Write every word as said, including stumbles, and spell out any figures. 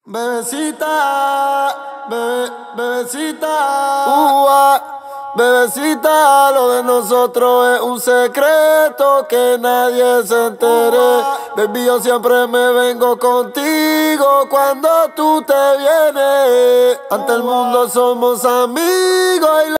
Bebecita, bebe, bebecita, ua, bebecita, lo de nosotros es un secreto que nadie se entere. Baby, yo siempre me vengo contigo cuando tú te vienes. Ante el mundo somos amigos y